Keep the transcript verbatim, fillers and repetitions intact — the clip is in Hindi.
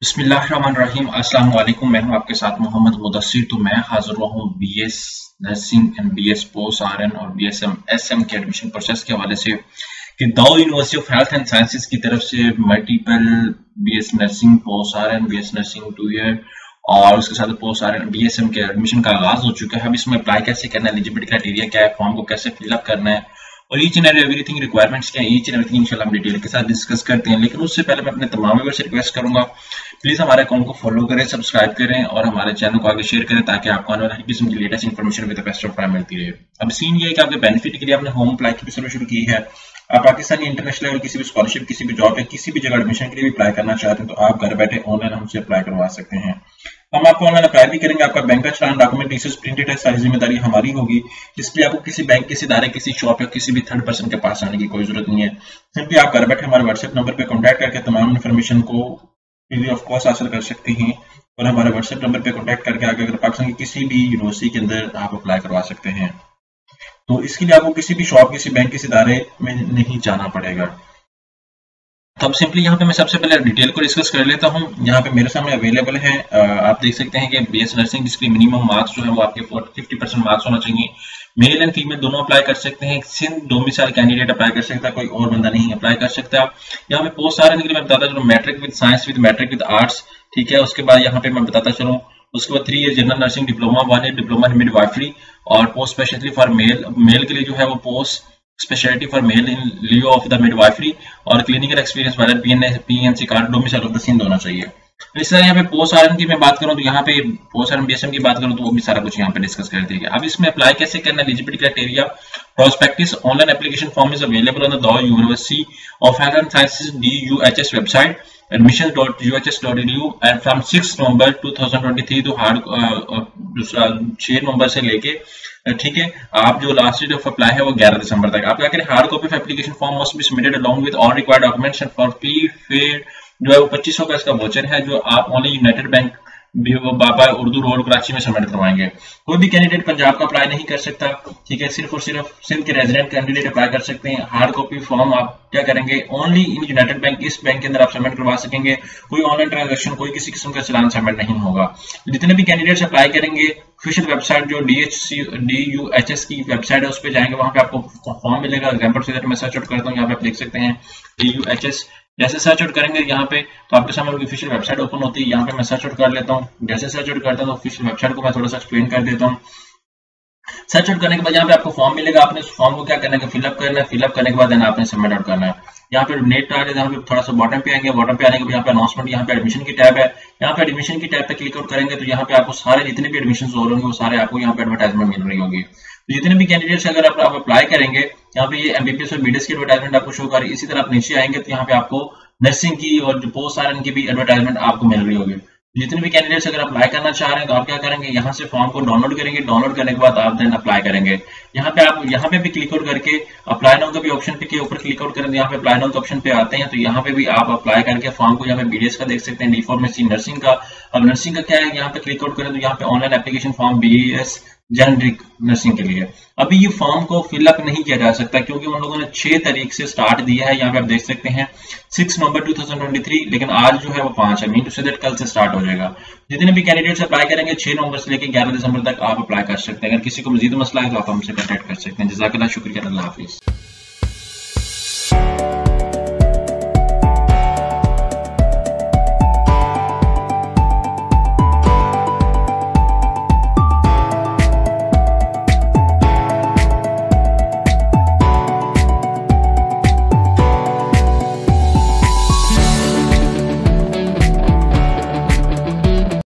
बिस्मिल्लाहिर्रहमानिर्रहीम। अस्सलाम वालेकुम। मैं हूं आपके साथ मोहम्मद मुदस्सिर। तो मैं हाजिर हुआ हूं BS nursing and BS post RN और बीएसएम एसएम के एडमिशन प्रोसेस के हवाले से कि Dow university of health and sciences की तरफ से multiple BS nursing post RN BS nursing two year और उसके साथ पोस्ट आरएन बीएसएम के एडमिशन का आगाज हो चुका है। अब इसमें अप्लाई कैसे करना है, एलिजिबिलिटी क्राइटेरिया क्या है, फॉर्म को कैसे फिलअप करना है और ईच एंड एवरीथिंग रिक्वायरमेंट्स क्या है, ईच एंड एवरीथिंग इंशाल्लाह हम डिटेल के साथ डिस्कस करते हैं। लेकिन उससे पहले मैं अपने तमाम व्यूअर्स से रिक्वेस्ट करूंगा, प्लीज हमारे अकाउंट को फॉलो करें, सब्सक्राइब करें और हमारे चैनल को आगे शेयर करें ताकि आपको आने वाली किस्म की latest information with the best of time मिलती रहे। अब सीन ये है कि आपके बेनिफिट के लिए आपने होम अप्लाई की भी सर्विस शुरू की है। आप पाकिस्तानी इंटरनेशनल लेवल किसी भी स्कॉलरशिप, किसी भी जॉब या किसी भी जगह एडमिशन के लिए भी अप्लाई करना चाहते हैं तो आप घर बैठे ऑनलाइन हमसे अप्लाई करवा सकते हैं। हम आपको ऑनलाइन अप्लाई भी करेंगे। आपका बैंक का चालान, डॉक्यूमेंट डिटेल्स प्रिंटेड है, सारी जिम्मेदारी हमारी होगी। इसलिए आपको किसी बैंक, किसी इदारे, किसी शॉप या किसी भी थर्ड पर्सन के पास आने की कोई जरूरत नहीं है। सिंपली आप घर बैठे हमारे व्हाट्सएप नंबर पे कांटेक्ट करके तमाम इन्फॉर्मेशन को फ्री ऑफ कॉस्ट हासिल कर सकते हैं और हमारे व्हाट्सएप नंबर पे कांटेक्ट करके आगे अगर पाकिस्तान की किसी भी यूनिवर्सिटी के अंदर आप अप्लाई करवा सकते हैं। तो इसके लिए आपको किसी भी शॉप, किसी बैंक, किसी इदारे में नहीं जाना पड़ेगा। तो अब सिंपली यहाँ पे मैं सबसे पहले डिटेल को डिस्कस कर लेता हूँ। यहाँ पे मेरे सामने अवेलेबल है, आप देख सकते हैं कि बीएस नर्सिंग जिसकी मिनिमम मार्क्स जो है वो आपके फिफ्टी परसेंट मार्क्स होना चाहिए। मेल एंड फीमेल दोनों अप्लाई कर सकते हैं। सिंध डोमिसाइल कैंडिडेट अप्लाई कर सकता है, कोई और बंदा नहीं अप्लाई कर सकता। यहाँ पे पोस्ट आ रहे हैं, मैं बताता चलूँ matric with science with matric with arts, ठीक है। उसके बाद यहाँ पे मैं बताता चलूँ, उसके बाद three year general nursing diploma, one year diploma in midwifery और post specially for male. Male के लिए जो है वो post speciality for male in lieu of the midwifery और क्लिनिकल एक्सपीरियंस वाले PNC card domicile of the Sindh होना चाहिए। इस तरह यहाँ पे पोस्ट आरएन की मैं बात करूँ तो यहाँ पे पोस्ट आरएन बीएसएम की बात करूँ तो वो भी सारा कुछ यहाँ पे डिस्कस कर दिया गया। अब इसमें अप्लाई कैसे करना, eligibility criteria, prospectus, online application form is available on the Dow university of health and sciences DUHS website admissions dot u h s dot e d u and from six November two thousand twenty three तो हार्ड छह नवंबर से लेके, ठीक है, आप जो लास्ट डेट ऑफ अप्लाई है वो ग्यारह दिसंबर तक। आप क्या करें, hard copy of application form must be submitted along with all required documents and for fee fair जो है वो पच्चीस सौ का इसका वोचर है जो आप only United Bank Baba Urdu road Karachi में सबमिट करवाएंगे। कोई भी कैंडिडेट पंजाब का अप्लाई नहीं कर सकता, ठीक है, सिर्फ और सिर्फ सिंध के रेजिडेंट कैंडिडेट अप्लाई कर सकते हैं। हार्ड कॉपी फॉर्म आप क्या करेंगे, ओनली इन यूनाइटेड बैंक, इस बैंक के अंदर आप सबमिट करवा सकेंगे। कोई ऑनलाइन ट्रांजेक्शन, कोई किसी किस्म का चलान सबमिट नहीं होगा। जितने भी कैंडिडेट्स अप्लाई करेंगे ऑफिशियल वेबसाइट जो डीएचसी डीयूएचएस की वेबसाइट है उस पर जाएंगे, वहां पे आपको फॉर्म मिलेगा। एग्जाम्पल से मैं सर्च आउट करता हूँ, यहाँ पे आप देख सकते हैं डीयूएचएस। जैसे सर्च आउट करेंगे यहाँ पे तो आपके सामने उनकी ऑफिशियल वेबसाइट ओपन होती है। यहाँ पे मैं सर्च आउट कर लेता हूँ। जैसे सर्च आउट करता हूँ तो ऑफिशियल वेबसाइट को मैं थोड़ा सा एक्सप्लेन कर देता हूँ। सर्च आउट करने के बाद यहाँ पे आपको फॉर्म मिलेगा। आपने उस फॉर्म को क्या करना है, फिलअप करना है। फिलअप करने के बाद आपने सबमिट आउट करना है। यहाँ पे नेट आ रहे हैं, थोड़ा सा बॉटम पे आएंगे। बॉटम पे आने के बाद यहाँ पे अनाउंसमेंट, यहाँ पे एडमिशन की टैब है। यहाँ पे एडमिशन की टैब पे क्लिक आउट करेंगे तो यहाँ पे आपको सारे जितने भी एडमिशन हो रहे होंगे वो सारे आपको यहाँ पे एडवर्टाइजमेंट मिल रही होगी। तो जितने भी कैंडिडेट्स अगर आप, आप अप्लाई करेंगे, यहाँ पे ये एमबीबीएस और बीडीएस की एडवर्टाइजमेंट आपको शो कर रही है। इसी तरह आप नीचे आएंगे तो यहाँ पे आपको नर्सिंग की और जो पोस्ट आरएन की भी एडवर्टाइजमेंट आपको मिल रही होगी। जितने भी कैंडिडेट्स अगर अप्लाई करना चाह रहे हैं तो आप क्या करेंगे, यहाँ से फॉर्म को डाउनलोड करेंगे। डाउनलोड करने के बाद आप देन अप्लाई करेंगे। यहाँ पे आप यहाँ पे भी क्लिक आउट करके अप्लाई नाउ का भी ऑप्शन पे के ऊपर क्लिक आउट करेंगे। यहाँ पे अप्लाई नाउ के ऑप्शन पे आते हैं तो यहाँ पे भी आप अप्लाई करके फॉर्म को, यहाँ पे बीडीएस का देख सकते हैं, डी फार्मेसी, नर्सिंग का। अब नर्सिंग का क्या है, यहाँ पे क्लिक आउट करें तो यहाँ पे online application form BS generic nursing के लिए। अभी ये फॉर्म को फिलअप नहीं किया जा सकता क्योंकि उन लोगों ने छह तारीख से स्टार्ट दिया है। यहाँ पे आप देख सकते हैं six November two thousand twenty three, लेकिन आज जो है वो पांच है, मीन टू से दैट कल से स्टार्ट हो जाएगा। जितने भी कैंडिडेट्स अप्लाई करेंगे छह नवंबर से लेकर ग्यारह दिसंबर तक आप अप्लाई कर सकते हैं। अगर किसी को मजीद मसला है तो आप हमसे कॉन्टेक्ट कर सकते हैं। जज़ाकल्लाह, शुक्रिया, अल्लाह हाफिज।